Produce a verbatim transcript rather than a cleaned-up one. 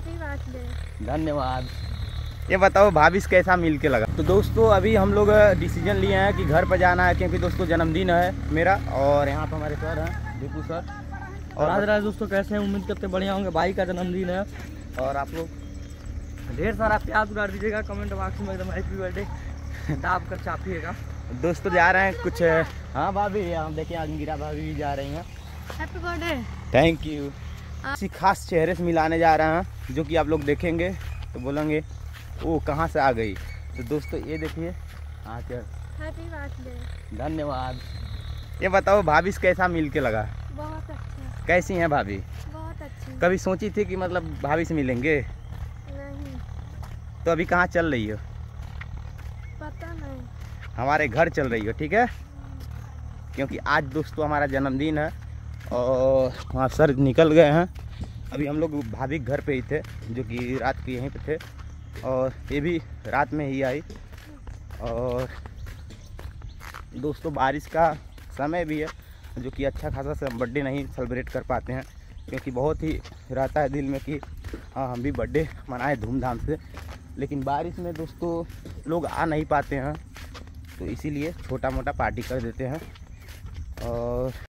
Happy birthday. धन्यवाद। ये बताओ भाभी से कैसा मिल के लगा। तो दोस्तों अभी हम लोग डिसीजन लिए हैं कि घर पर जाना है, क्योंकि दोस्तों जन्मदिन है मेरा, और यहाँ पर हमारे सर हैं दीपू सर। और आज राज दोस्तों कैसे हैं, उम्मीद करते बढ़िया होंगे। भाई का जन्मदिन है और आप लोग ढेर सारा प्यार दुलार दीजिएगा, कमेंट बॉक्स में एकदम हैप्पी बर्थडे दाब कर चापिएगा। दोस्तों जा रहे हैं कुछ। हाँ भाभी, हम देखिए अंगिरा भाभी भी जा रही हैं। Happy birthday. Thank you. किसी खास चेहरे से मिलाने जा रहे हैं, जो कि आप लोग देखेंगे तो बोलेंगे वो कहाँ से आ गई। तो दोस्तों ये देखिए। हाँ क्या, हैप्पी बर्थडे। धन्यवाद। ये बताओ भाभी से कैसा मिल के लगा। बहुत अच्छा। कैसी हैं भाभी? बहुत अच्छी। कभी सोची थी कि मतलब भाभी से मिलेंगे? नहीं, तो अभी कहाँ चल रही हो? पता नहीं। हमारे घर चल रही हो, ठीक है? क्योंकि आज दोस्तों हमारा जन्मदिन है और वहाँ सर निकल गए हैं। अभी हम लोग भाभी घर पे ही थे, जो कि रात के यहीं पे थे, और ये भी रात में ही आई। और दोस्तों बारिश का समय भी है, जो कि अच्छा खासा से बर्थडे नहीं सेलिब्रेट कर पाते हैं, क्योंकि बहुत ही रहता है दिल में कि हाँ हम भी बर्थडे मनाएं धूमधाम से, लेकिन बारिश में दोस्तों लोग आ नहीं पाते हैं, तो इसीलिए छोटा मोटा पार्टी कर देते हैं। और